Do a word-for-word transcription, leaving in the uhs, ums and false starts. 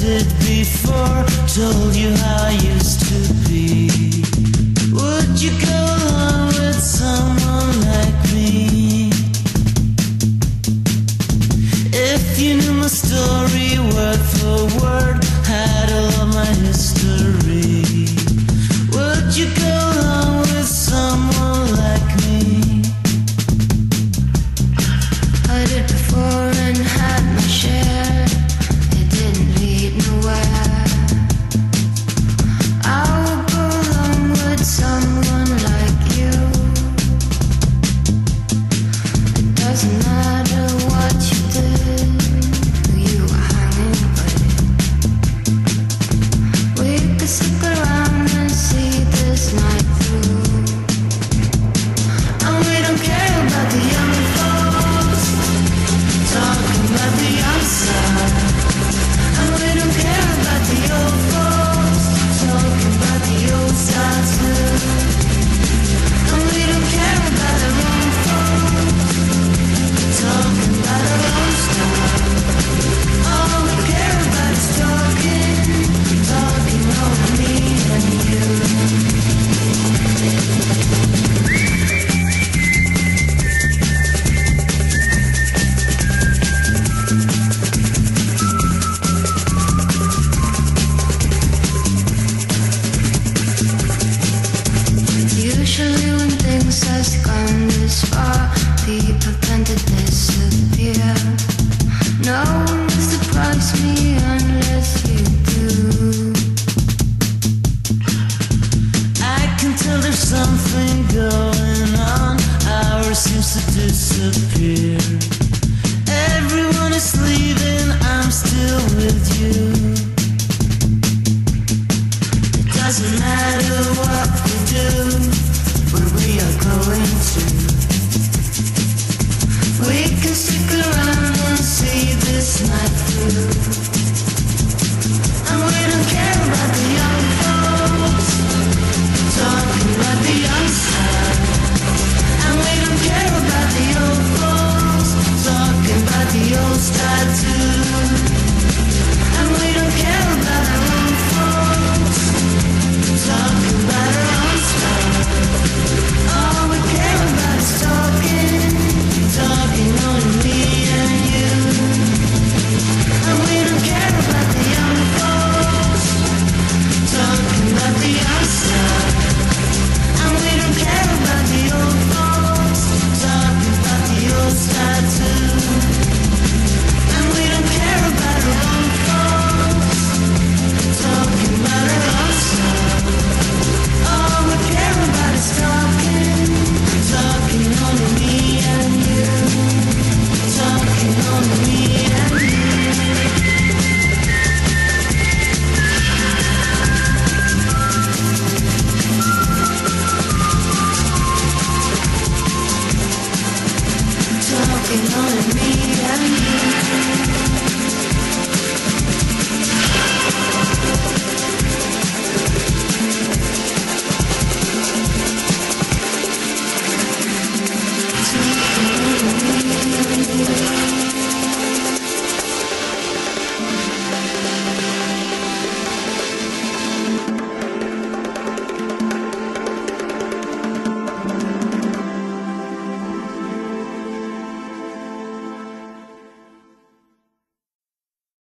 did before, told you how I used to be. Would you go along with someone like me? If you knew my story word for word, had all of my history, would you go along with someone like me? I did before and had my share. It didn't lead nowhere. I would go along with someone like you. It doesn't matter what you did, who you were hanging with. We could stick around and see this night through. And we don't care about the young folks talking about the outside. And we don't care about the old folks talking about the old style too. And we don't care about our own folks talking about our own style. All we care about is talking, talking over me and you. Usually when things has gone this far, people tend to disappear. No one will surprise me unless you do. I can tell there's something going on. Ours seems to disappear. Everyone is leaving, I'm still with you.